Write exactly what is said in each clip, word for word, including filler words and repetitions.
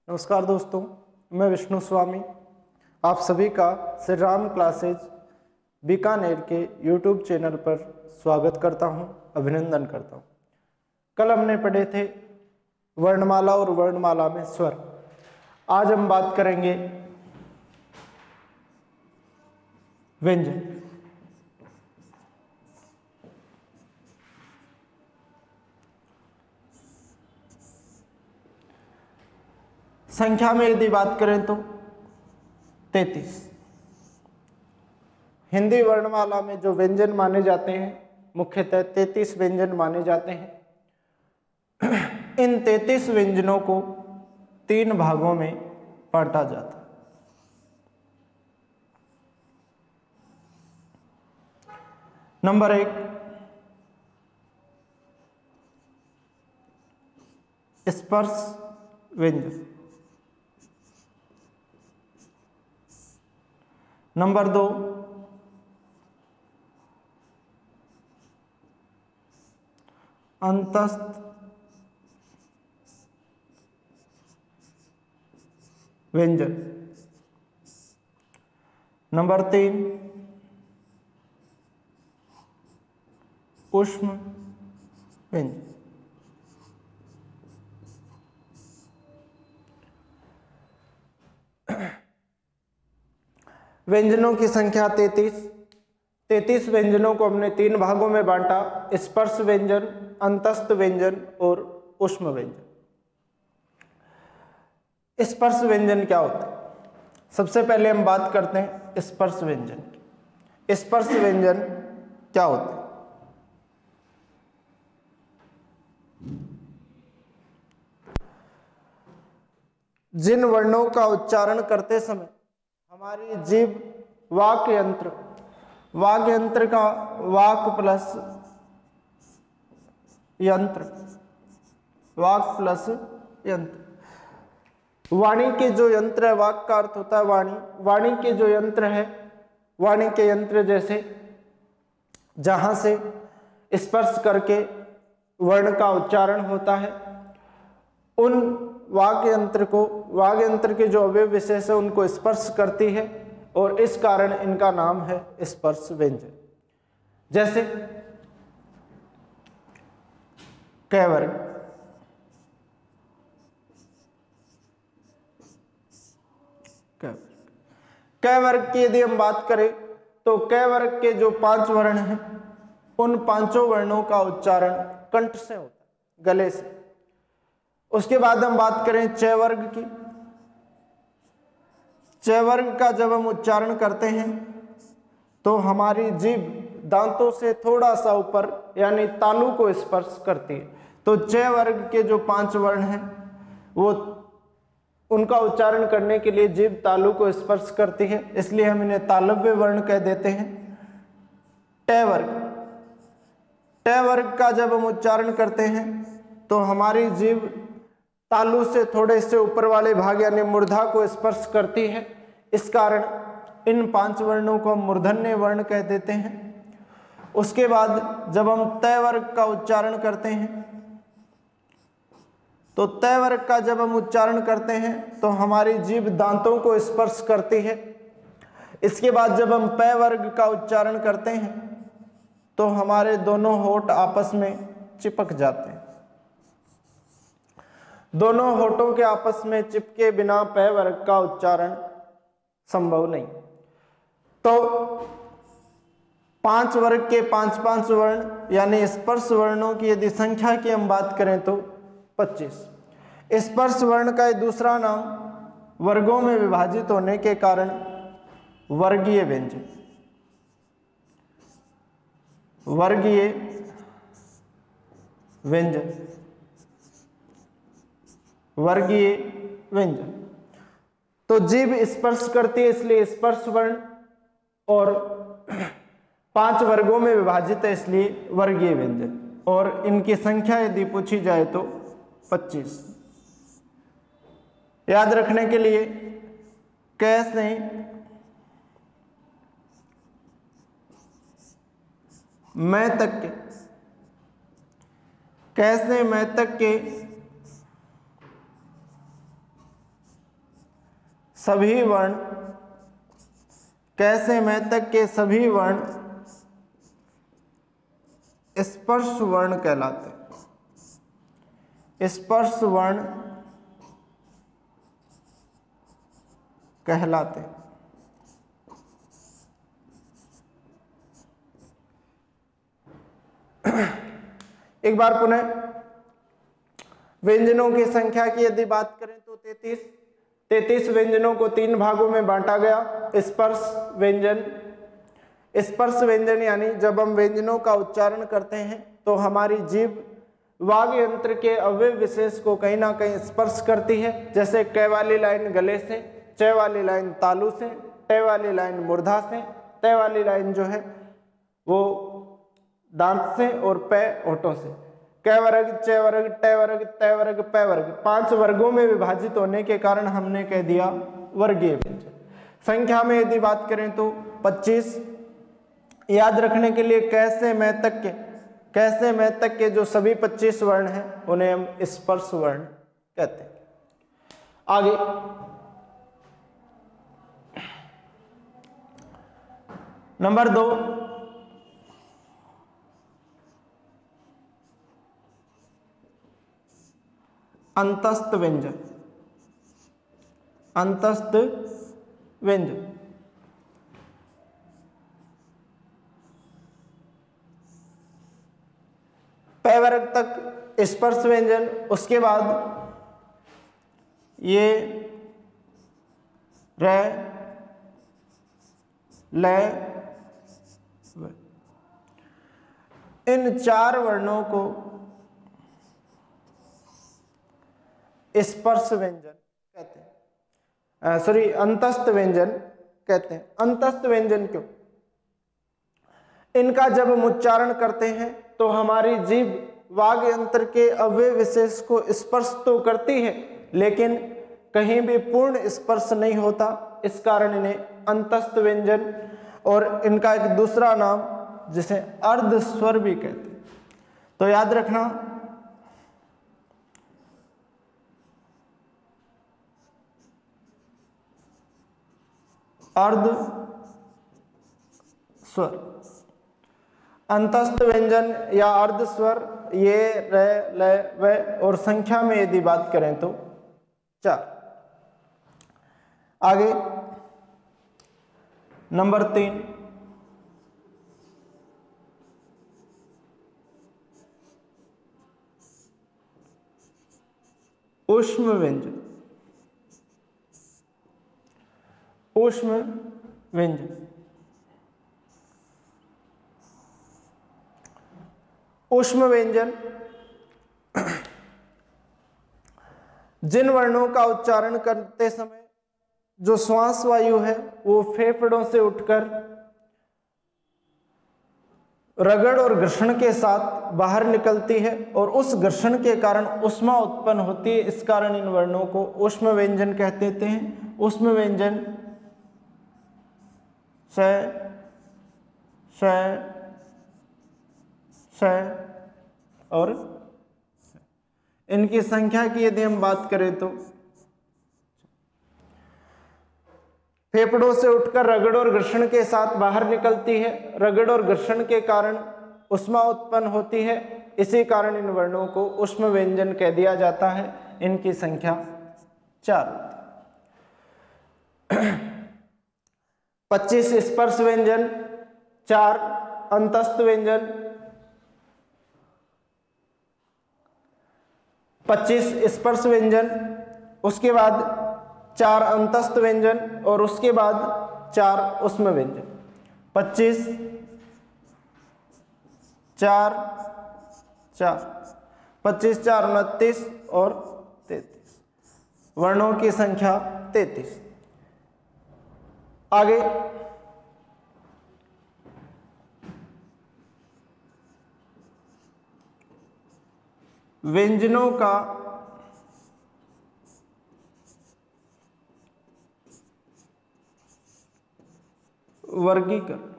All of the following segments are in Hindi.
नमस्कार दोस्तों, मैं विष्णु स्वामी आप सभी का श्री राम क्लासेज बीकानेर के यूट्यूब चैनल पर स्वागत करता हूं, अभिनंदन करता हूं। कल हमने पढ़े थे वर्णमाला और वर्णमाला में स्वर। आज हम बात करेंगे व्यंजन। संख्या में यदि बात करें तो तैंतीस। हिंदी वर्णमाला में जो व्यंजन माने जाते हैं मुख्यतः तैंतीस व्यंजन माने जाते हैं। इन तैंतीस व्यंजनों को तीन भागों में बांटा जाता है। नंबर एक, स्पर्श व्यंजन। नंबर दो, अंतस्थ व्यंजन। नंबर तीन, ऊष्म व्यंजन। व्यंजनों की संख्या तैंतीस। तैंतीस व्यंजनों को हमने तीन भागों में बांटा, स्पर्श व्यंजन, अंतस्थ व्यंजन और ऊष्म व्यंजन। स्पर्श व्यंजन क्या होता है? सबसे पहले हम बात करते हैं स्पर्श व्यंजन की। स्पर्श व्यंजन क्या होते हैं? जिन वर्णों का उच्चारण करते समय हमारी जीभ वाक यंत्र वाक यंत्र का वाक प्लस यंत्र वाक प्लस यंत्र वाणी के जो यंत्र है, वाक का अर्थ होता है वाणी। वाणी के जो यंत्र है, वाणी के यंत्र जैसे जहां से स्पर्श करके वर्ण का उच्चारण होता है, उन वाक यंत्र को वाक यंत्र के जो अवयव विशेष है उनको स्पर्श करती है और इस कारण इनका नाम है स्पर्श व्यंजन। जैसे क वर्ग, क वर्ग की यदि हम बात करें तो क वर्ग के जो पांच वर्ण हैं उन पांचों वर्णों का उच्चारण कंठ से होता है, गले से। उसके बाद हम बात करें च वर्ग की। च वर्ग का जब हम उच्चारण करते हैं तो हमारी जीभ दांतों से थोड़ा सा ऊपर यानी तालु को स्पर्श करती है। तो च वर्ग के जो पांच वर्ण हैं वो उनका उच्चारण करने के लिए जीभ तालु को स्पर्श करती है, इसलिए हम इन्हें तालव्य वर्ण कह देते हैं। ट वर्ग ट वर्ग का जब हम उच्चारण करते हैं तो हमारी जीभ तालु से थोड़े से ऊपर वाले भाग यानी मूर्धा को स्पर्श करती है, इस कारण इन पांच वर्णों को हम मूर्धन्य वर्ण कह देते हैं। उसके बाद जब हम त वर्ग का उच्चारण करते हैं तो त वर्ग का जब हम उच्चारण करते हैं तो हमारी जीभ दांतों को स्पर्श करती है। इसके बाद जब हम प वर्ग का उच्चारण करते हैं तो हमारे दोनों होठ आपस में चिपक जाते हैं। दोनों होठों के आपस में चिपके बिना प वर्ग का उच्चारण संभव नहीं। तो पांच वर्ग के पांच पांच वर्ण यानी स्पर्श वर्णों की यदि संख्या की हम बात करें तो पच्चीस। स्पर्श वर्ण का दूसरा नाम वर्गों में विभाजित होने के कारण वर्गीय व्यंजन वर्गीय व्यंजन वर्गीय व्यंजन। तो जीभ स्पर्श करती है इसलिए स्पर्श वर्ण, और पांच वर्गों में विभाजित है इसलिए वर्गीय व्यंजन, और इनकी संख्या यदि पूछी जाए तो पच्चीस। याद रखने के लिए कैसे मैं तक के कैसे मैं तक के सभी वर्ण, कैसे में तक के सभी वर्ण स्पर्श वर्ण कहलाते हैं। स्पर्श वर्ण कहलाते हैं। एक बार पुनः व्यंजनों की संख्या की यदि बात करें तो तैतीस तैतीस व्यंजनों को तीन भागों में बांटा गया। स्पर्श व्यंजन, स्पर्श व्यंजन यानी जब हम व्यंजनों का उच्चारण करते हैं तो हमारी जीभ वाग यंत्र के अवयव विशेष को कहीं ना कहीं स्पर्श करती है। जैसे क वाली लाइन गले से, च वाली लाइन तालू से, ट वाली लाइन मूर्धा से, त वाली लाइन जो है वो दांत से और प होठों से। क वर्ग, च वर्ग, ट वर्ग, त वर्ग, प वर्ग, पांच वर्गों में विभाजित होने के कारण हमने कह दिया वर्गीय व्यंजन। संख्या में यदि बात करें तो पच्चीस। याद रखने के लिए कैसे मैं तक के कैसे मैं तक के जो सभी पच्चीस वर्ण हैं उन्हें हम स्पर्श वर्ण कहते हैं। आगे नंबर दो, अंतस्थ व्यंजन। अंतस्थ व्यंजन प वर्ग तक स्पर्श व्यंजन, उसके बाद ये र, ल, व, इन चार वर्णों को स्पर्श व्यंजन कहते हैं, सॉरी अंतस्थ व्यंजन कहते हैं। अंतस्थ व्यंजन क्यों? इनका जब हम उच्चारण करते हैं तो हमारी जीभ वाग यंत्र के अवयव विशेष को स्पर्श तो करती है लेकिन कहीं भी पूर्ण स्पर्श नहीं होता। इस कारण इन्हें अंतस्थ व्यंजन, और इनका एक दूसरा नाम जिसे अर्ध स्वर भी कहते हैं। तो याद रखना, अर्ध स्वर, अंतस्थ व्यंजन या अर्ध स्वर, ये र, ल, व, और संख्या में यदि बात करें तो चार। आगे नंबर तीन, ऊष्म व्यंजन। ऊष्म व्यंजन, ऊष्म व्यंजन जिन वर्णों का उच्चारण करते समय जो श्वास वायु है वो फेफड़ों से उठकर रगड़ और घर्षण के साथ बाहर निकलती है और उस घर्षण के कारण ऊष्मा उत्पन्न होती है। इस कारण इन वर्णों को ऊष्म व्यंजन कहते हैं। ऊष्म व्यंजन स, श, श और इनकी संख्या की यदि हम बात करें तो फेफड़ों से उठकर रगड़ और घर्षण के साथ बाहर निकलती है। रगड़ और घर्षण के कारण ऊष्मा उत्पन्न होती है। इसी कारण इन वर्णों को ऊष्म व्यंजन कह दिया जाता है। इनकी संख्या चार। पच्चीस स्पर्श व्यंजन, चार अंतस्थ व्यंजन, पच्चीस स्पर्श व्यंजन, उसके बाद चार अंतस्थ व्यंजन और उसके बाद चार ऊष्म व्यंजन। पच्चीस, चार, चार, पच्चीस चार उनतीस और तैतीस, वर्णों की संख्या तैतीस। आगे व्यंजनों का वर्गीकरण।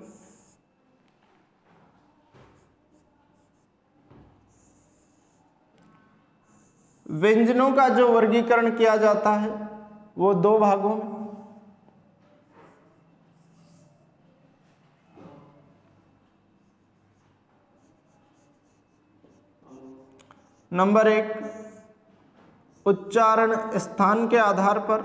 व्यंजनों का जो वर्गीकरण किया जाता है वो दो भागों में। नंबर एक, उच्चारण स्थान के आधार पर।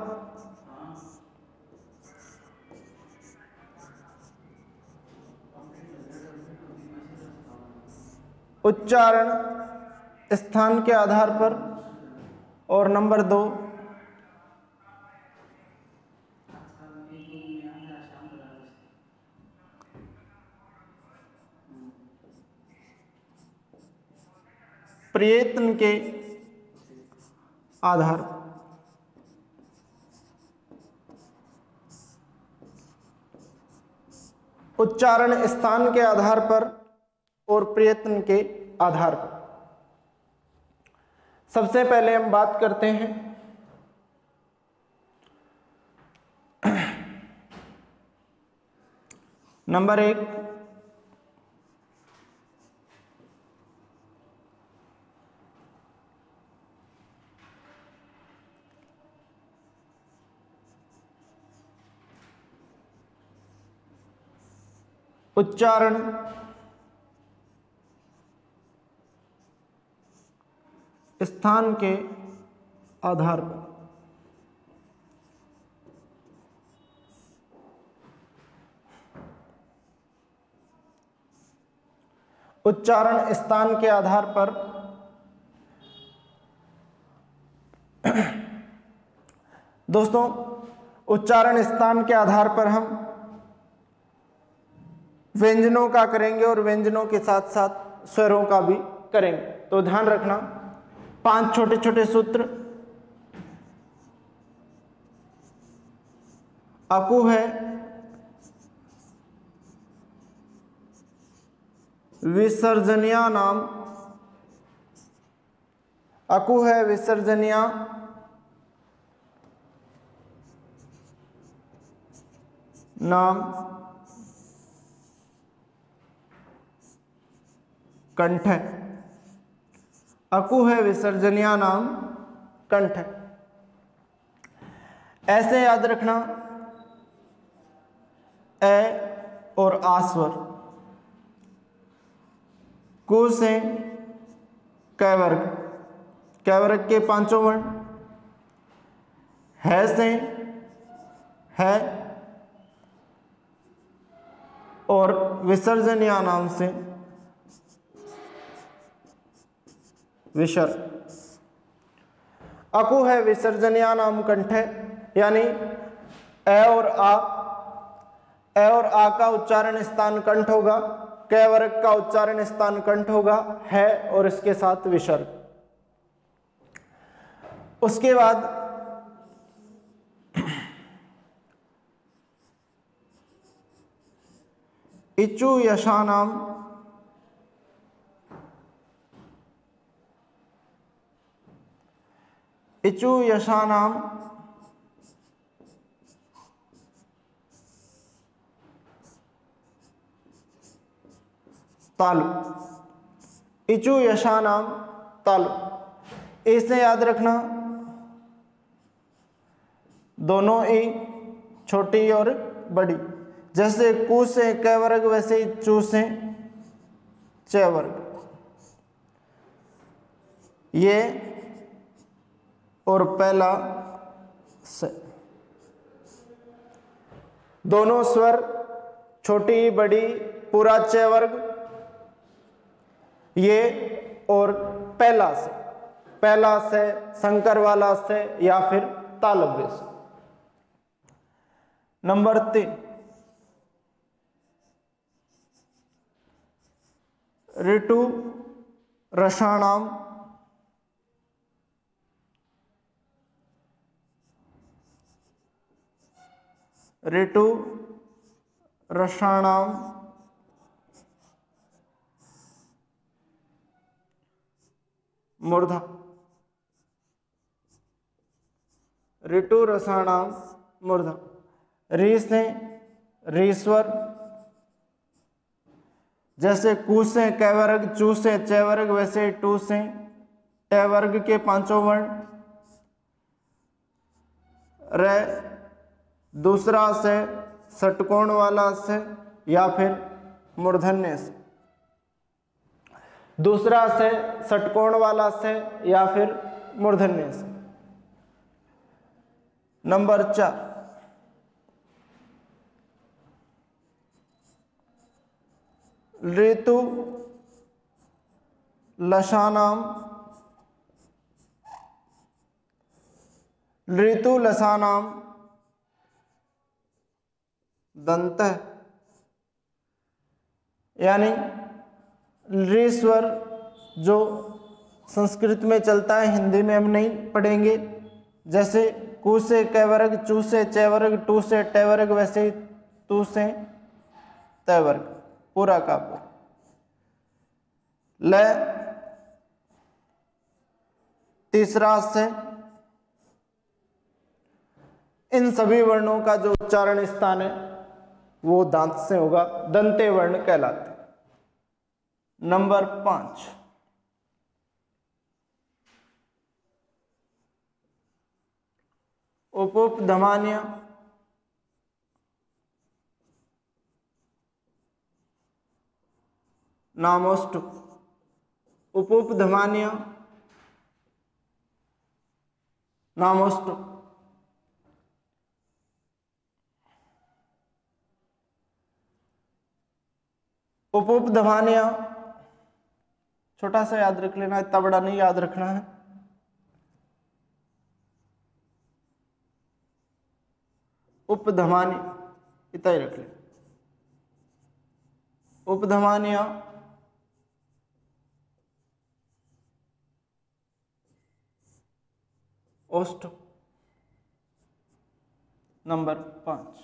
उच्चारण स्थान के आधार पर। और नंबर दो, प्रयत्न के आधार पर। उच्चारण स्थान के आधार पर और प्रयत्न के आधार पर। सबसे पहले हम बात करते हैं नंबर एक, उच्चारण स्थान के आधार पर। उच्चारण स्थान के आधार पर दोस्तों, उच्चारण स्थान के आधार पर हम व्यंजनों का करेंगे और व्यंजनों के साथ साथ स्वरों का भी करेंगे। तो ध्यान रखना, पांच छोटे छोटे सूत्र। अकु है विसर्जनिया नाम। अकु है विसर्जनिया नाम कंठ है। अकु है विसर्जनिया नाम कंठ है। ऐसे याद रखना, ए और आ स्वर, कु से क वर्ग, क वर्ग के पांचों वर्ण, है से है और विसर्जनिया नाम से विसर्ग। अकु है विसर्जनिया नाम कंठ है, यानी ए और आ, ए और आ का उच्चारण स्थान कंठ होगा, क वर्ग का उच्चारण स्थान कंठ होगा, है और इसके साथ विसर्ग। उसके बाद इचु यशा नाम, इचु यशा नाम तालु। इचु यशा नाम तालु। इसे याद रखना, दोनों ई छोटी और बड़ी। जैसे कु से क वर्ग वैसे ही चू से च वर्ग। ये और पहला से, दोनों स्वर छोटी बड़ी पूरा च वर्ग। ये और पहला से, पहला से संकर वाला से या फिर तालव्य से। नंबर तीन, ऋतु रसाणाम, ऋतु रसाणाम मूर्धा। ऋतु रसाणाम मूर्धा। री से रीश्वर। जैसे कु से क वर्ग, चू से च वर्ग, वैसे टू से ट वर्ग के पांचों वर्ण। र दूसरा से षटकोण वाला से या फिर मूर्धन्य से। दूसरा स षटकोण वाला स या फिर मूर्धन्य स। नंबर चार, ऋतु लसानाम ऋतु लसानाम दंत, यानी ऋ स्वर जो संस्कृत में चलता है, हिंदी में हम नहीं पढ़ेंगे। जैसे कु से क वर्ग, चू से च वर्ग, टू से ट वर्ग, वैसे ही तू से त वर्ग, पूरा का पूरा। ल तीसरा से, इन सभी वर्णों का जो उच्चारण स्थान है वो दांत से होगा, दंते वर्ण कहलाते। नंबर पांच, उपधमान्य नामोष्ट, उपधमान्य नामोष्ट, उपधमान्य छोटा सा याद रख लेना, इतना बड़ा नहीं याद रखना है। उपधमान्य इतना ही रख ले। उपधमान्य ओष्ठ। नंबर पांच,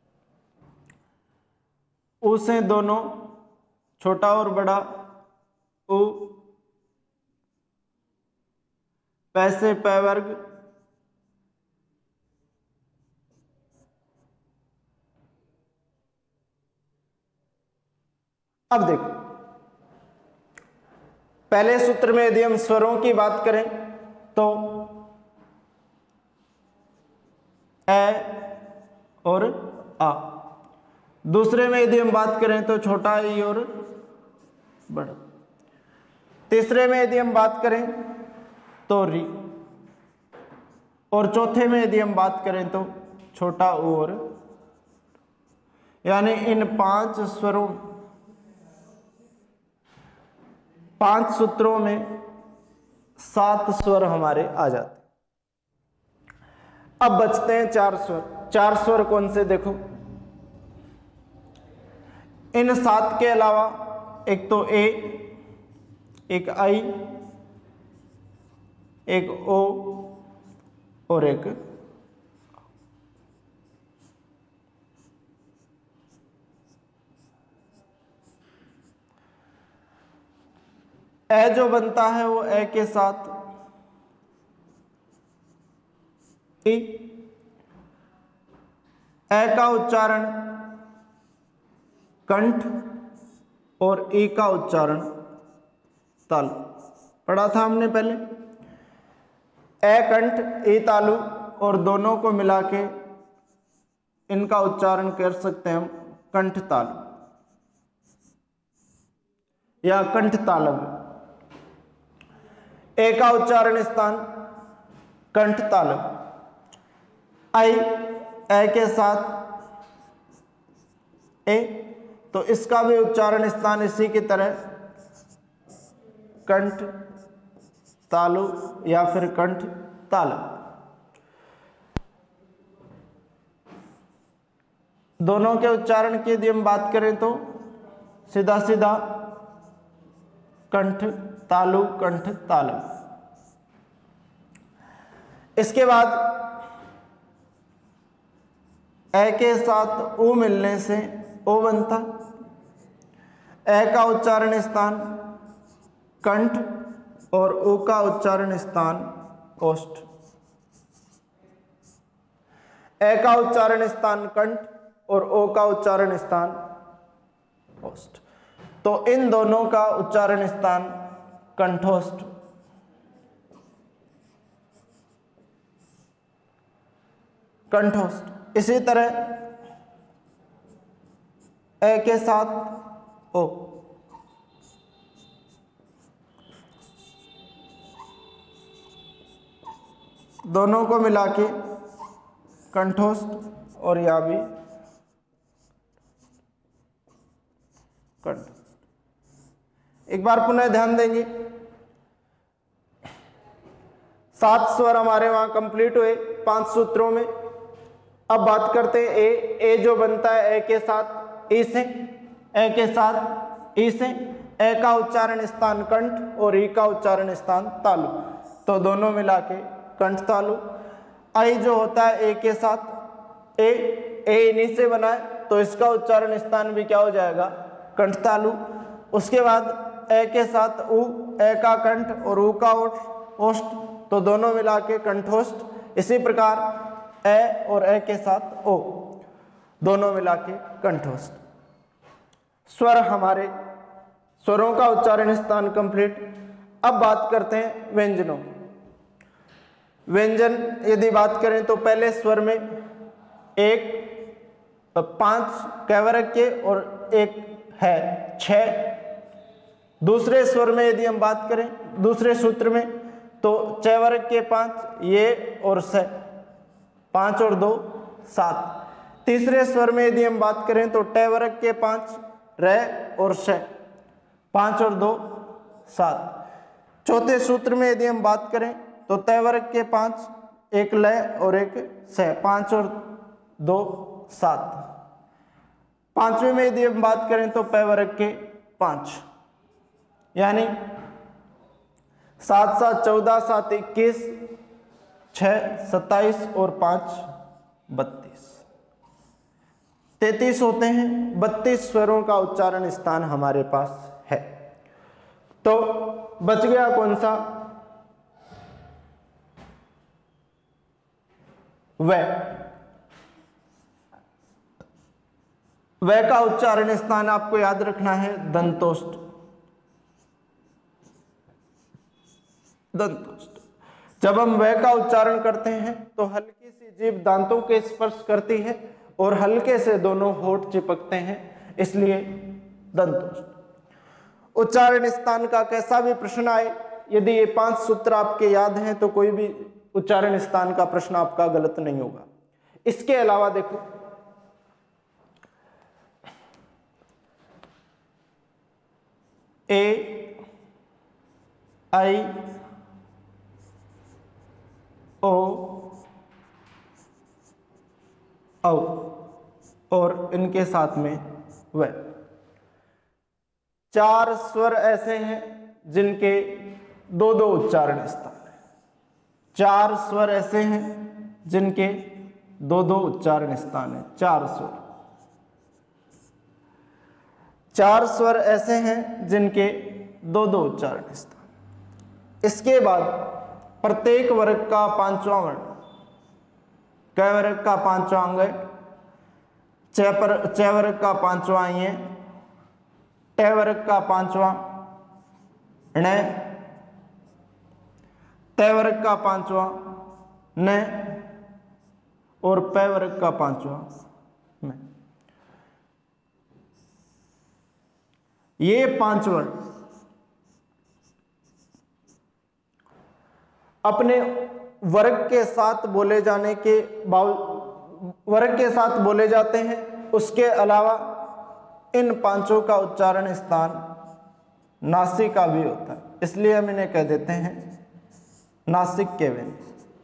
उ से दोनों छोटा और बड़ा उ, पैसे पै वर्ग, अब देखो पहले सूत्र में यदि हम स्वरों की बात करें तो ए और आ, दूसरे में यदि हम बात करें तो छोटा ई और बड़ा, तीसरे में यदि हम बात करें तो री, और चौथे में यदि हम बात करें तो छोटा ऊ और, यानी इन पांच स्वरों पांच सूत्रों में सात स्वर हमारे आ जाते। अब बचते हैं चार स्वर। चार स्वर कौन से, देखो इन सात के अलावा एक तो ए, एक आई, एक ओ और एक ए जो बनता है वो ए के साथ ई, ए का उच्चारण कंठ और ई का उच्चारण तालु, पढ़ा था हमने पहले। ए कंठ ई तालु, और दोनों को मिला के इनका उच्चारण कर सकते हैं हम कंठ तालु या कंठ तालव्य। ए का उच्चारण स्थान कंठ तालव्य, आई ए के साथ ए, तो इसका भी उच्चारण स्थान इसी की तरह कंठ तालु या फिर कंठ तालव्य। दोनों के उच्चारण की यदि हम बात करें तो सीधा सीधा कंठ तालु कंठ तालव्य। इसके बाद ए के साथ ऊ मिलने से ओ बनता, ए का उच्चारण स्थान कंठ और ऊ का उच्चारण स्थान ओष्ठ। ए का उच्चारण स्थान कंठ और ओ का उच्चारण स्थान ओष्ठ, तो इन दोनों का उच्चारण स्थान कंठोष्ठ। कंठोष्ठ। इसी तरह ए के साथ ओ, दोनों को मिला के कंठोष्ठ और यहाँ भी कंठोष्ठ। एक बार पुनः ध्यान देंगे, सात स्वर हमारे वहां कंप्लीट हुए पांच सूत्रों में। अब बात करते हैं ए। ए जो बनता है ए के साथ ई से, ए के साथ ई से, ए का उच्चारण स्थान कंठ और ई का उच्चारण स्थान तालु, तो दोनों मिला के कंठ तालु। आई जो होता है ए के साथ ए, ए इन्हीं से बना है तो इसका उच्चारण स्थान भी क्या हो जाएगा, कंठ तालु। उसके बाद ए के साथ उ, ए का कंठ और उ का ओष्ठ, तो दोनों मिला के कंठोष्ठ। इसी प्रकार ए और ए के साथ ओ, दोनों मिला के कंठोष्ठ। स्वर हमारे स्वरों का उच्चारण स्थान कंप्लीट। अब बात करते हैं व्यंजनों। व्यंजन यदि बात करें तो पहले स्वर में एक, पांच कैवरक के और एक है छह। दूसरे स्वर में यदि हम बात करें दूसरे सूत्र में तो चैवर्ग के पांच, ये और स, पांच और दो सात। तीसरे स्वर में यदि हम बात करें तो टैवर्ग के पांच, र और श, पांच और दो सात। चौथे सूत्र में यदि हम बात करें तो तैवर्ग के पांच, एक लय और एक स, पांच और दो सात। पांचवें में यदि हम बात करें तो पैवर्ग के पांच, यानी सात सात चौदह, सात इक्कीस, छः सत्ताईस और पांच बत्तीस, तैतीस होते हैं। बत्तीस स्वरों का उच्चारण स्थान हमारे पास है। तो बच गया कौन सा, वह। वह का उच्चारण स्थान आपको याद रखना है दंतोष्ठ, दंतोष्ठ। जब हम वह का उच्चारण करते हैं तो हल्की सी जीभ दांतों के स्पर्श करती है और हल्के से दोनों होंठ चिपकते हैं, इसलिए दंतोष्ठ। उच्चारण स्थान का कैसा भी प्रश्न आए, यदि ये पांच सूत्र आपके याद हैं तो कोई भी उच्चारण स्थान का प्रश्न आपका गलत नहीं होगा। इसके अलावा देखो, ए, आई, ओ, औ और इनके साथ में व। चार स्वर ऐसे हैं जिनके दो दो उच्चारण स्थान है। चार स्वर ऐसे हैं जिनके दो दो उच्चारण स्थान है। चार स्वर चार स्वर ऐसे हैं जिनके दो दो उच्चारण स्थान। इसके बाद प्रत्येक वर्ग का पांचवा वर्ण, क वर्ग का पांचवा अंग, च पर च वर्ग का पांचवा ये, ट वर्ग का पांचवा ण, त वर्ग का पांचवा न और प वर्ग का पांचवा म। ये पांच वर्ण अपने वर्ग के साथ बोले जाने के वर्ग के साथ बोले जाते हैं। उसके अलावा इन पांचों का उच्चारण स्थान नासिका भी होता है, इसलिए हम इन्हें कह देते हैं नासिक के व्यंजन।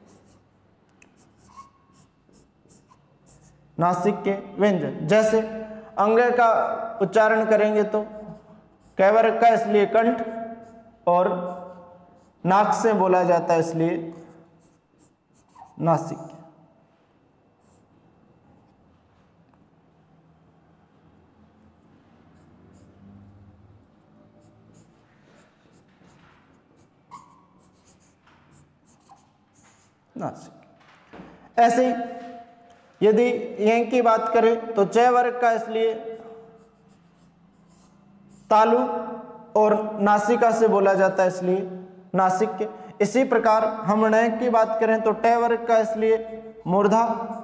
नासिक के व्यंजन जैसे अंग का उच्चारण करेंगे तो क वर्ग का इसलिए कंठ और नाक से बोला जाता है इसलिए नासिक। नासिक। ऐसे ही यदि यहीं की बात करें तो च वर्ग का इसलिए तालु और नासिका से बोला जाता है इसलिए नासिक के। इसी प्रकार हम ण की बात करें तो ट वर्ग का इसलिए मूर्धा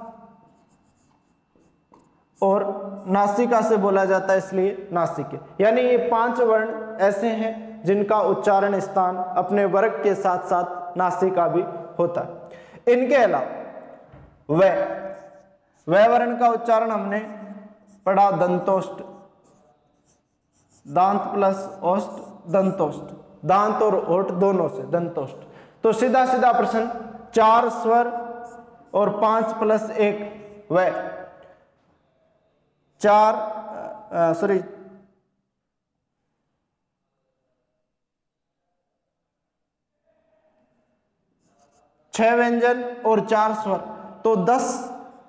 और नासिका से बोला जाता है इसलिए नासिक के। यानी ये पांच वर्ण ऐसे हैं जिनका उच्चारण स्थान अपने वर्ग के साथ साथ नासिका भी होता है। इनके अलावा व व वर्ण का उच्चारण हमने पढ़ा दंतोष्ट, दांत प्लस ओष्ठ दंतोष्ठ, दांत और ओठ दोनों से दंतोष्ठ। तो सीधा सीधा प्रश्न, चार स्वर और पांच प्लस एक व, चार सॉरी छह व्यंजन और चार स्वर, तो दस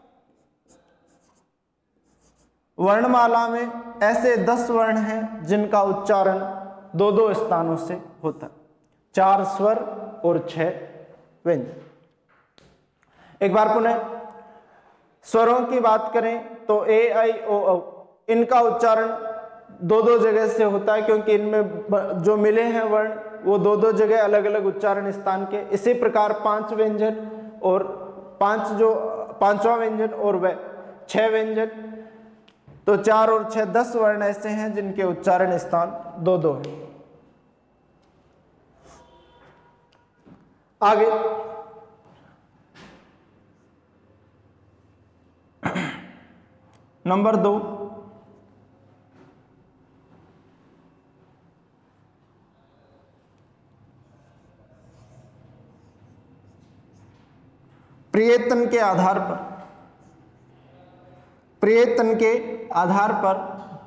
वर्णमाला में ऐसे दस वर्ण हैं जिनका उच्चारण दो दो स्थानों से होता है, चार स्वर और छह व्यंजन। एक बार पुनः स्वरों की बात करें तो ए आई ओ औ, इनका उच्चारण दो दो जगह से होता है क्योंकि इनमें जो मिले हैं वर्ण वो दो दो जगह अलग अलग उच्चारण स्थान के। इसी प्रकार पांच व्यंजन और पांच जो पांचवा व्यंजन और वह छह व्यंजन, तो चार और छह दस वर्ण ऐसे हैं जिनके उच्चारण स्थान दो दो हैं। आगे नंबर दो, प्रयत्न के आधार पर प्रयत्न के आधार पर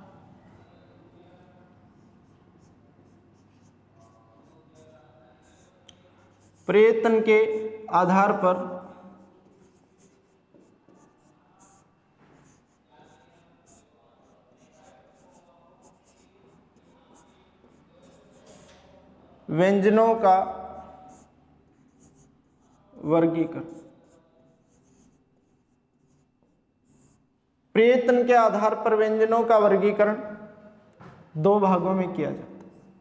प्रयत्न के आधार पर व्यंजनों का वर्गीकरण, प्रयत्न के आधार पर व्यंजनों का वर्गीकरण दो भागों में किया जाता है।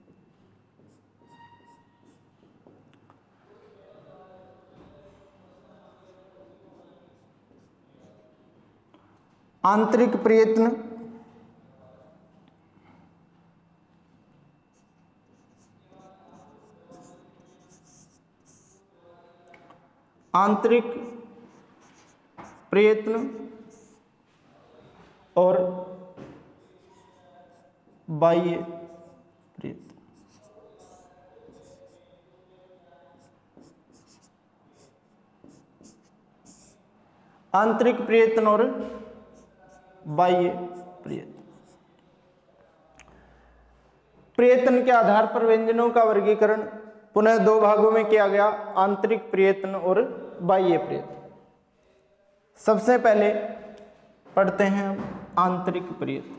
आंतरिक प्रयत्न, आंतरिक प्रयत्न और बाह्य प्रयत्न। आंतरिक प्रयत्न और बाह्य प्रयत्न। प्रयत्न के आधार पर व्यंजनों का वर्गीकरण पुनः दो भागों में किया गया, आंतरिक प्रयत्न और बाह्य प्रयत्न। सबसे पहले पढ़ते हैं हम आंतरिक प्रयत्न।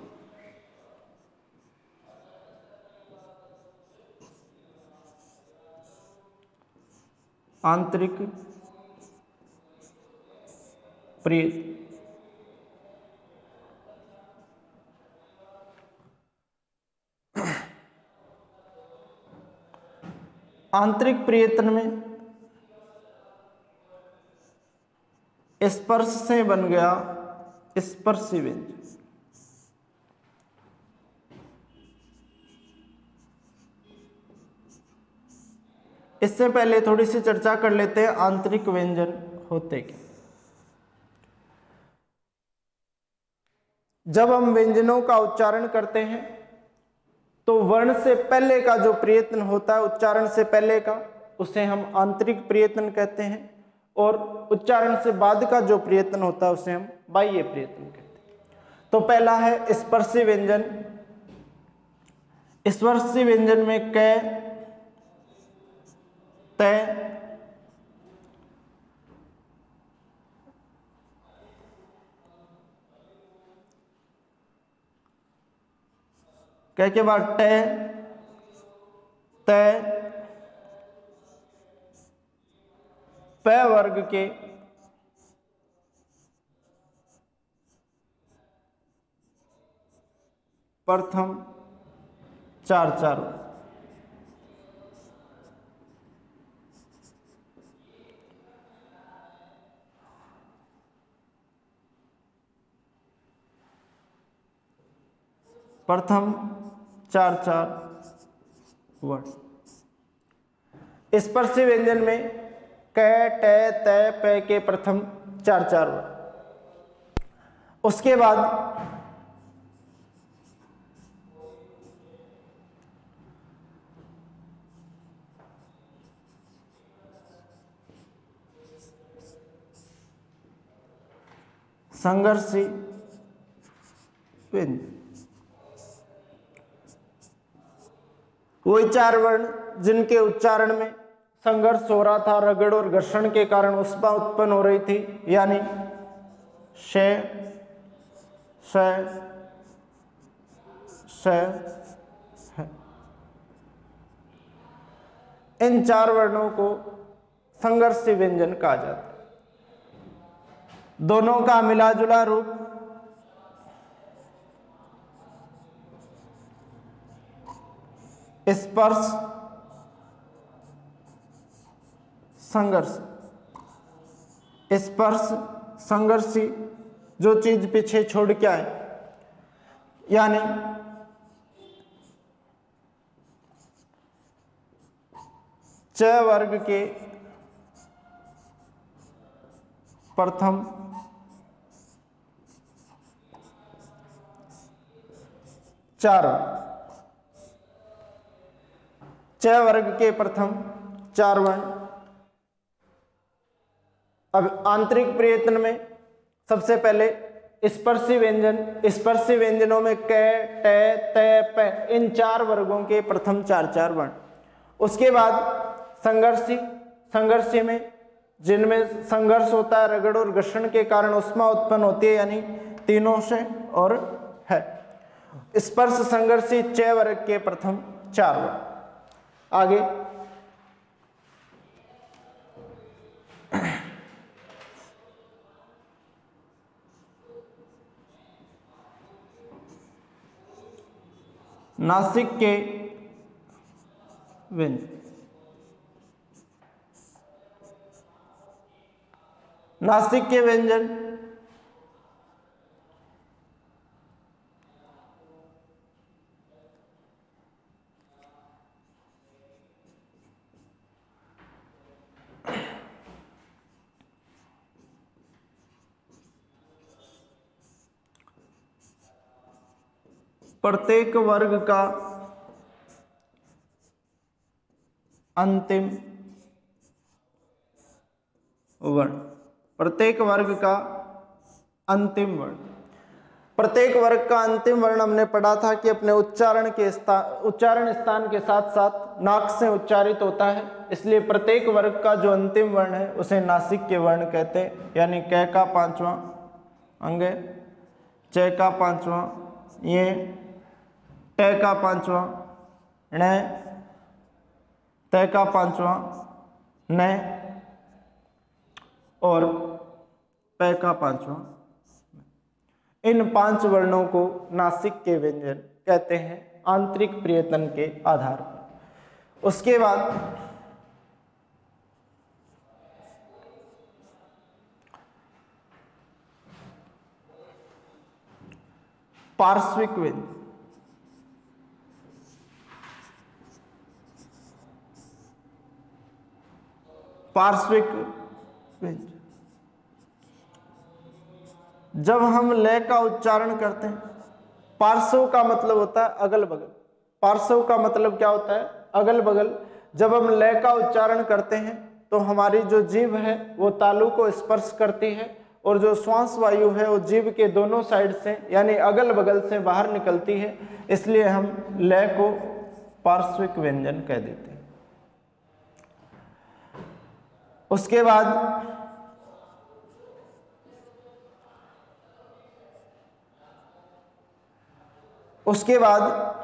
आंतरिक प्रयत्न आंतरिक प्रयत्न में स्पर्श से बन गया स्पर्शी व्यंजन। इससे पहले थोड़ी सी चर्चा कर लेते हैं आंतरिक व्यंजन होते क्या। जब हम व्यंजनों का उच्चारण करते हैं तो वर्ण से पहले का जो प्रयत्न होता है, उच्चारण से पहले का, उसे हम आंतरिक प्रयत्न कहते हैं, और उच्चारण से बाद का जो प्रयत्न होता है उसे हम बाह्य प्रयत्न कहते हैं। तो पहला है स्पर्शी व्यंजन। स्पर्शी व्यंजन में क, त, क के बाद ट, त, प वर्ग के प्रथम चार चार प्रथम चार चार वर्ण। स्पर्शी व्यंजन में कै टे तै पे के प्रथम चार चार वर्ण। उसके बाद संघर्षी व्यंजन, वही चार वर्ण जिनके उच्चारण में संघर्ष हो रहा था, रगड़ और घर्षण के कारण उष्मा उत्पन्न हो रही थी, यानी श श श ह। इन चार वर्णों को संघर्षी व्यंजन कहा जाता है। दोनों का मिला जुला रूप स्पर्श संघर्ष। स्पर्श संघर्षी जो चीज पीछे छोड़ के आए, यानी च वर्ग के प्रथम चार, च वर्ग के प्रथम चार वर्ण। अब आंतरिक प्रयत्न में सबसे पहले स्पर्शी व्यंजन, स्पर्शी व्यंजनों में कै टे तै पे इन चार वर्गों के प्रथम चार चार वर्ण। उसके बाद संघर्षी, संघर्षी में जिनमें संघर्ष होता है, रगड़ और घर्षण के कारण उष्मा उत्पन्न होती है, यानी तीनों से और है। स्पर्श संघर्षी च वर्ग के प्रथम चार वर्ण। आगे नासिक के व्यंजन, नासिक के व्यंजन प्रत्येक वर्ग का अंतिम वर्ण, प्रत्येक वर्ग का अंतिम वर्ण। प्रत्येक वर्ग का अंतिम वर्ण हमने पढ़ा था कि अपने उच्चारण के स्थान, उच्चारण स्थान के साथ साथ नाक से उच्चारित होता है, इसलिए प्रत्येक वर्ग का जो अंतिम वर्ण है उसे नासिक के वर्ण कहते हैं। यानी क का पांचवा अंग, च का पांचवा ये, ट का पांचवा ण, त का पांचवा न और प का पांचवा। इन पांच वर्णों को नासिक के व्यंजन कहते हैं आंतरिक प्रयत्न के आधार पर। उसके बाद पार्श्विक व्यंजन, पार्श्विक व्यंजन जब हम लय का उच्चारण करते हैं, पार्श्व का मतलब होता है अगल बगल, पार्श्व का मतलब क्या होता है? अगल बगल। जब हम लय का उच्चारण करते हैं तो हमारी जो जीभ है वो तालु को स्पर्श करती है और जो श्वास वायु है वो जीभ के दोनों साइड से यानी अगल बगल से बाहर निकलती है, इसलिए हम लय को पार्श्विक व्यंजन कह देते हैं। उसके बाद उसके बाद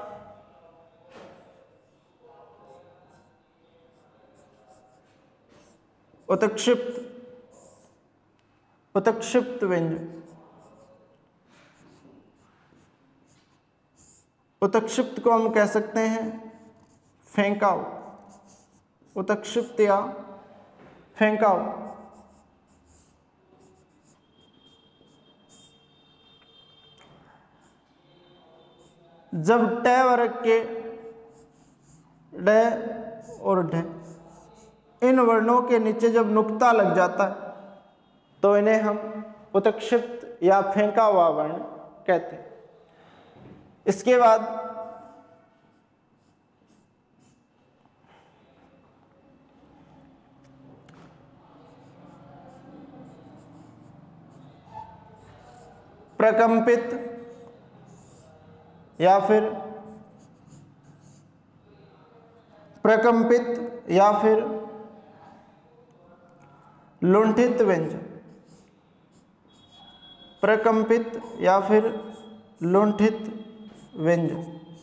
उत्क्षिप्त, उत्क्षिप्त व्यंजन, उत्क्षिप्त को हम कह सकते हैं फेंकाओ, उत्क्षिप्त या फेंकाओ। जब ट वर्ग के ड और ढ इन वर्णों के नीचे जब नुक्ता लग जाता है तो इन्हें हम उत्क्षिप्त या फेंका हुआ वर्ण कहते हैं। इसके बाद प्रकंपित या फिर प्रकंपित या फिर लुंठित व्यंजन, प्रकंपित या फिर लुंठित व्यंजन।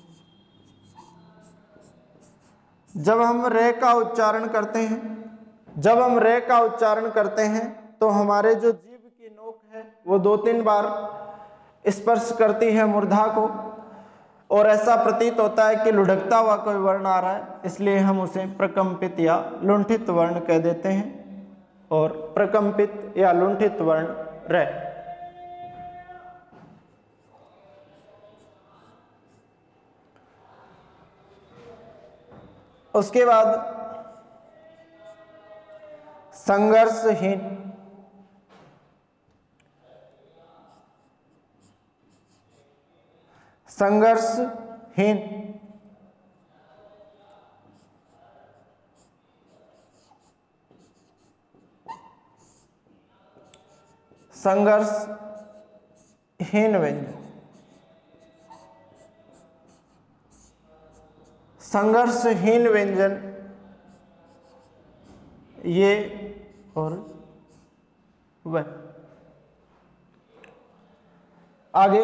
जब हम रे का उच्चारण करते हैं जब हम रे का उच्चारण करते हैं तो हमारे जो जीभ की नोक है वो दो तीन बार स्पर्श करती है मूर्धा को, और ऐसा प्रतीत होता है कि लुढ़कता हुआ कोई वर्ण आ रहा है, इसलिए हम उसे प्रकंपित या लुंठित वर्ण कह देते हैं। और प्रकंपित या लुंठित वर्ण रे। उसके बाद संघर्षहीन, संघर्षहीन, संघर्षहीन व्यंजन। संघर्षहीन व्यंजन ये और वह। आगे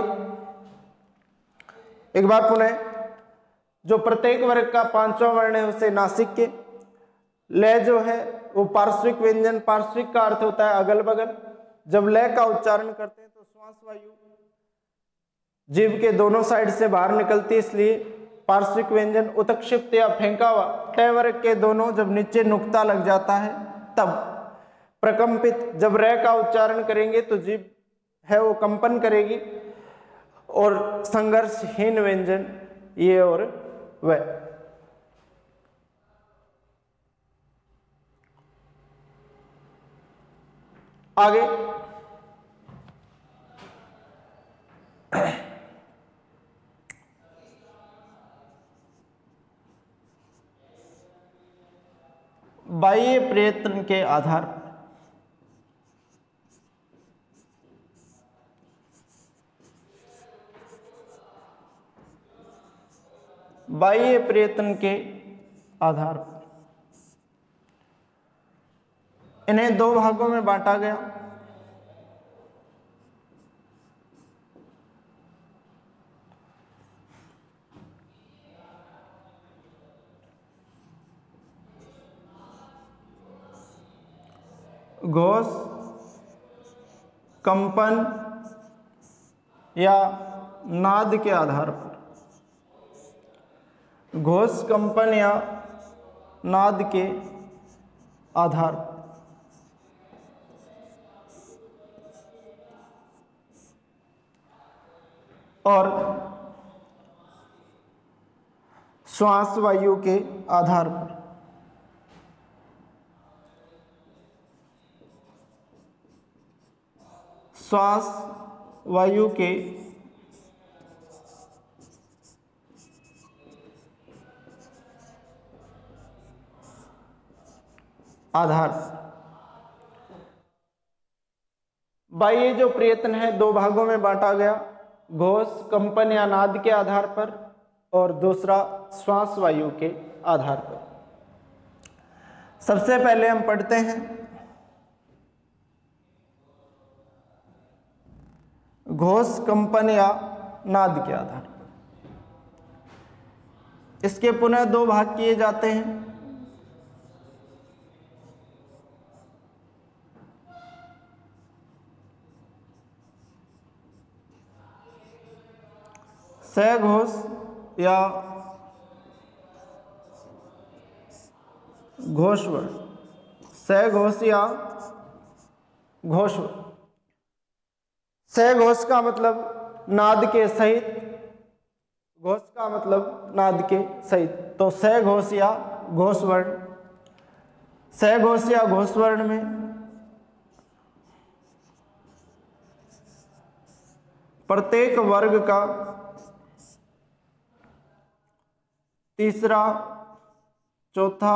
एक बार पुनः, जो प्रत्येक वर्ग का पांचवा वर्ण है उसे नासिक के, लय जो है वो पार्श्विक व्यंजन, पार्श्विक का अर्थ होता है अगल बगल। जब लय का उच्चारण करते हैं तो श्वास वायु जीभ के दोनों साइड से बाहर निकलती है, इसलिए पार्श्विक व्यंजन। उत्क्षिप्त या फेंका हुआ, ट वर्ग के दोनों जब नीचे नुक्ता लग जाता है तब। प्रकंपित, जब रे का उच्चारण करेंगे तो जीभ है वो कंपन करेगी। और संघर्षहीन व्यंजन ये और वह। आगे बाह्य प्रयत्न के आधार पर बाह्य प्रयत्न के आधार पर इन्हें दो भागों में बांटा गया। घोष, कंपन या नाद के आधार पर। घोष, कंपन या नाद के आधार पर और श्वास वायु के आधार पर। श्वास वायु के आधार। बाह्य जो प्रयत्न है दो भागों में बांटा गया, घोष, कंपन या नाद के आधार पर और दूसरा श्वास वायु के आधार पर। सबसे पहले हम पढ़ते हैं घोष, कंपन या नाद के आधार पर। इसके पुनः दो भाग किए जाते हैं। सघोष या घोषवर्ण, सघोष या घोषवर्ण। सघोष का मतलब नाद के सहित, घोष का मतलब नाद के सहित, तो सघोष या घोषवर्ण सहघोष या घोषवर्ण में प्रत्येक वर्ग का तीसरा, चौथा,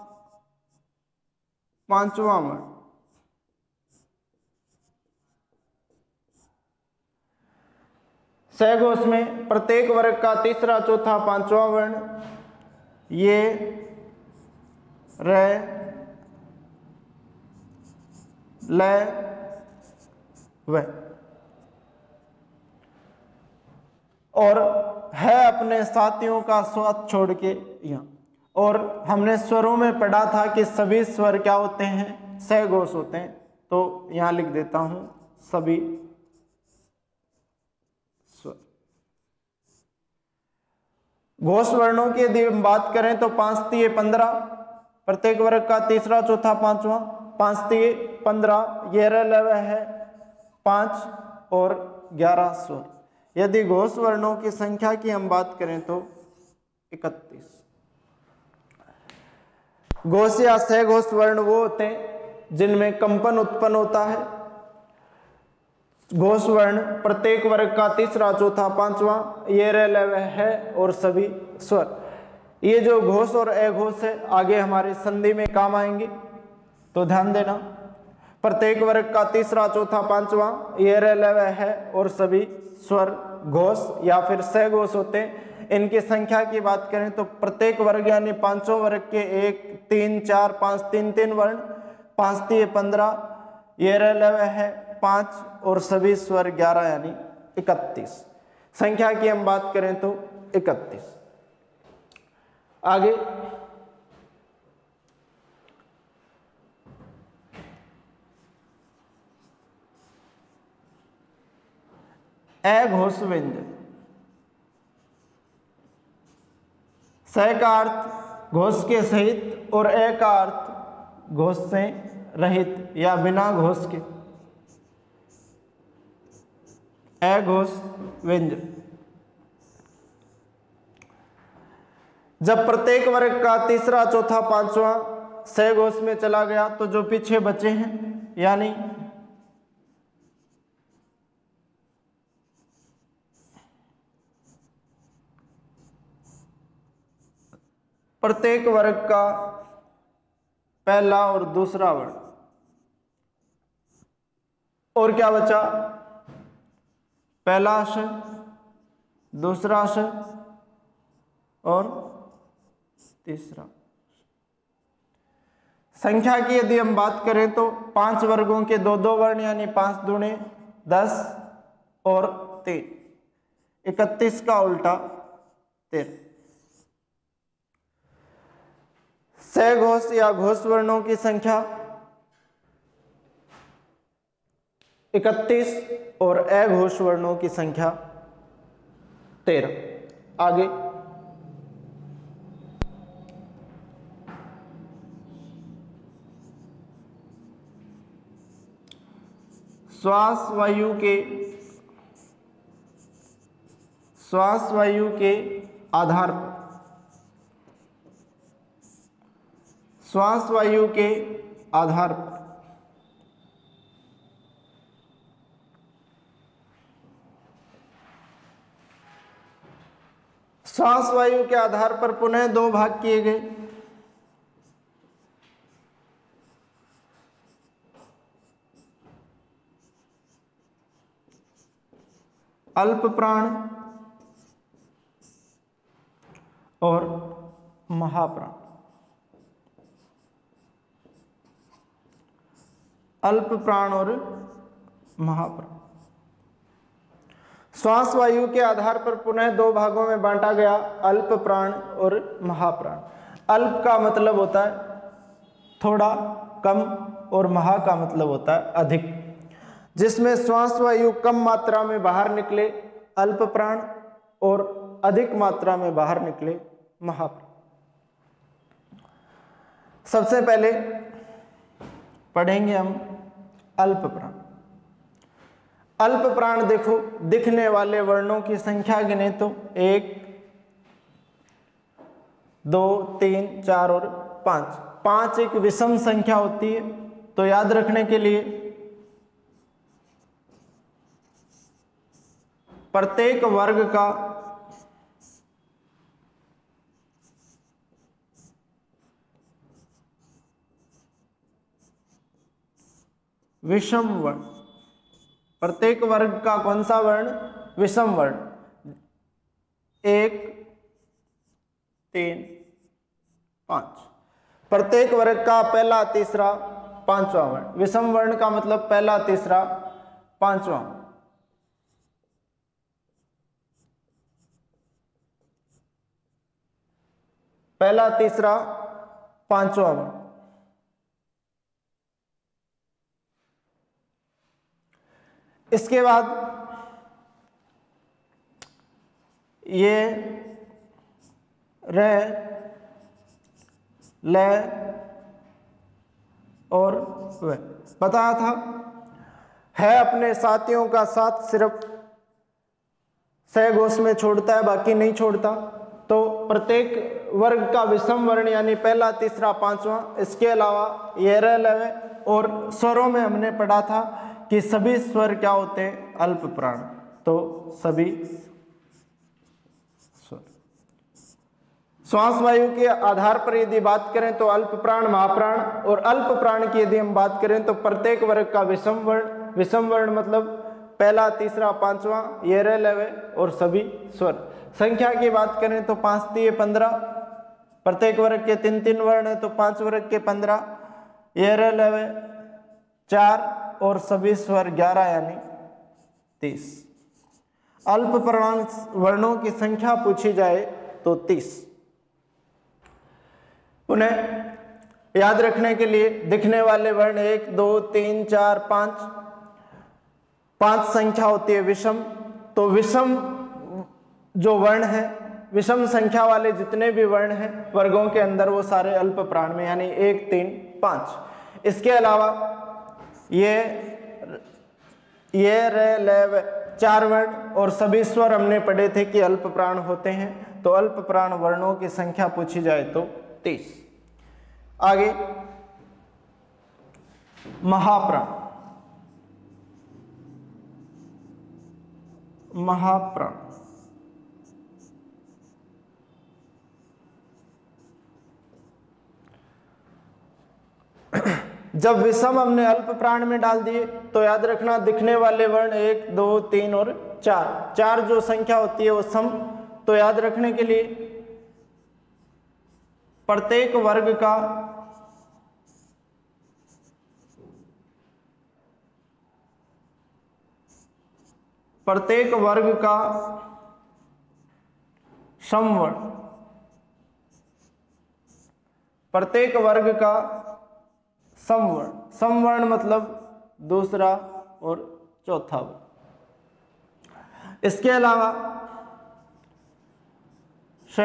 पांचवा वर्ण सहघोष में प्रत्येक वर्ग का तीसरा, चौथा, पांचवा वर्ण ये रे, ले, वे और है अपने साथियों का साथ छोड़ के यहाँ। और हमने स्वरों में पढ़ा था कि सभी स्वर क्या होते हैं, सहघोष होते हैं। तो यहाँ लिख देता हूं सभी स्वर। घोष वर्णों की यदि हम बात करें तो पांच तीय पंद्रह, प्रत्येक वर्ग का तीसरा, चौथा, पांचवा, पांच तीय पंद्रह, ये रह है पांच और ग्यारह स्वर। यदि घोष वर्णों की संख्या की हम बात करें तो इकतीस। घोष या सहघोष वर्ण वो होते हैं जिनमें कंपन उत्पन्न होता है। घोष वर्ण प्रत्येक वर्ग का तीसरा, चौथा, पांचवा, ये रह है और सभी स्वर। ये जो घोष और अघोष है आगे हमारे संधि में काम आएंगे, तो ध्यान देना। प्रत्येक वर्ग का तीसरा, चौथा, पांचवा, ये रह है और सभी स्वर घोष या फिर सहघोष होते हैं। इनकी संख्या की बात करें तो प्रत्येक वर्ग यानी पांचों वर्ग के एक, तीन, चार, पांच, तीन तीन वर्ण, पांच तीय पंद्रह, ये रह है पांच और सभी स्वर ग्यारह यानी इकतीस। संख्या की हम बात करें तो इकतीस। आगे अघोष व्यंजन। स का अर्थ घोष के सहित और अ का अर्थ घोष से रहित या बिना घोष के। अघोष व्यंजन जब प्रत्येक वर्ग का तीसरा, चौथा, पांचवा सहघोष में चला गया तो जो पीछे बचे हैं यानी प्रत्येक वर्ग का पहला और दूसरा वर्ण, और क्या बचा, पहला अक्षर, दूसरा अक्षर और तीसरा। संख्या की यदि हम बात करें तो पांच वर्गों के दो दो वर्ण यानी पांच दूने दस और तीन, इकतीस का उल्टा तेरह। सहघोष या घोष वर्णों की संख्या इकतीस और अघोष वर्णों की संख्या तेरह। आगे श्वास वायु के श्वास वायु के आधार पर श्वास वायु के आधार पर श्वास वायु के आधार पर पुनः दो भाग किए गए। अल्प प्राण और महाप्राण। अल्प प्राण और महाप्राण। श्वास वायु के आधार पर पुनः दो भागों में बांटा गया, अल्प प्राण और महाप्राण। अल्प का मतलब होता है थोड़ा कम और महा का मतलब होता है अधिक। जिसमें श्वास वायु कम मात्रा में बाहर निकले अल्प प्राण और अधिक मात्रा में बाहर निकले महाप्राण। सबसे पहले पढ़ेंगे हम अल्प प्राण। अल्प प्राण देखो, दिखने वाले वर्णों की संख्या गिने तो एक, दो, तीन, चार और पांच। पांच एक विषम संख्या होती है, तो याद रखने के लिए प्रत्येक वर्ग का विषम वर्ण, प्रत्येक वर्ग का कौन सा वर्ण? विषम वर्ण। एक, तीन, पांच। प्रत्येक वर्ग का पहला, तीसरा, पांचवा वर्ण। विषम वर्ण का मतलब पहला, तीसरा, पांचवा। पहला, तीसरा, पांचवा वर्ण। इसके बाद ये रे, ले और वे बताया था। है अपने साथियों का साथ सिर्फ सहघोष में छोड़ता है, बाकी नहीं छोड़ता। तो प्रत्येक वर्ग का विषम वर्ण यानी पहला, तीसरा, पांचवा। इसके अलावा ये रे, ले और स्वरों में हमने पढ़ा था कि सभी स्वर क्या होते हैं? अल्प प्राण। तो सभी स्वर श्वास वायु के आधार पर यदि बात करें तो अल्प प्राण, महाप्राण। और अल्प प्राण की यदि हम बात करें तो प्रत्येक वर्ग का विषम वर्ण। विषम वर्ण मतलब पहला, तीसरा, पांचवा, ये रे, ले और सभी स्वर। संख्या की बात करें तो पांच तीय पंद्रह। प्रत्येक वर्ग के तीन तीन वर्ण है तो पांच वर्ग के पंद्रह, ये रे, ले चार और सभी स्वर ग्यारह यानी तीस। अल्प प्राण वर्णों की संख्या पूछी जाए तो तीस। उन्हें याद रखने के लिए दिखने वाले वर्ण एक, दो, तीन, चार, पांच। पांच संख्या होती है विषम। तो विषम जो वर्ण है, विषम संख्या वाले जितने भी वर्ण हैं वर्गों के अंदर, वो सारे अल्प प्राण में यानी एक, तीन, पांच। इसके अलावा ये ये रे, ले चार वर्ण और सभी स्वर हमने पढ़े थे कि अल्प प्राण होते हैं। तो अल्प प्राण वर्णों की संख्या पूछी जाए तो तीस। आगे महाप्राण। महाप्राण जब विषम हमने अल्प प्राण में डाल दिए तो याद रखना दिखने वाले वर्ण एक, दो, तीन और चार। चार जो संख्या होती है वो सम। तो याद रखने के लिए प्रत्येक वर्ग का प्रत्येक वर्ग का समवर्ण, प्रत्येक वर्ग का समवर्ण। समवर्ण मतलब दूसरा और चौथा वर्ण। इसके अलावा श,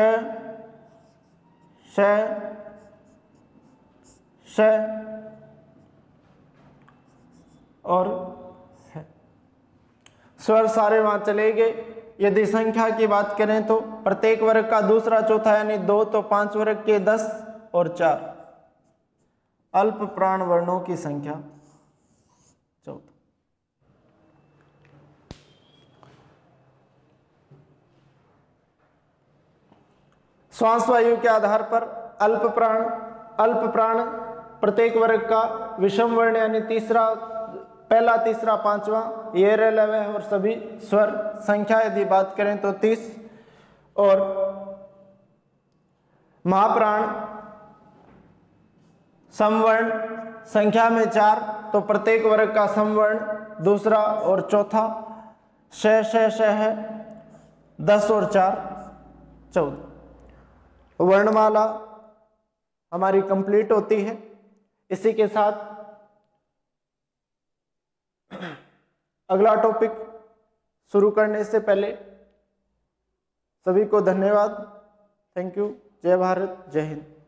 श, श और है। स्वर सारे वहां चले गए। यदि संख्या की बात करें तो प्रत्येक वर्ग का दूसरा, चौथा यानी दो, तो पांच वर्ग के दस और चार। अल्प प्राण वर्णों की संख्या चौदह। श्वास वायु के आधार पर अल्प प्राण अल्प प्राण प्रत्येक वर्ग का विषम वर्ण यानी तीसरा, पहला, तीसरा, पांचवा, ये रे, ले और सभी स्वर। संख्या यदि बात करें तो तीस। और महाप्राण समवर्ण संख्या में चार, तो प्रत्येक वर्ग का समवर्ण दूसरा और चौथा। श, श, श है दस और चार चौदह। वर्णमाला हमारी कंप्लीट होती है। इसी के साथ अगला टॉपिक शुरू करने से पहले सभी को धन्यवाद। Thank you. जय भारत, जय हिंद।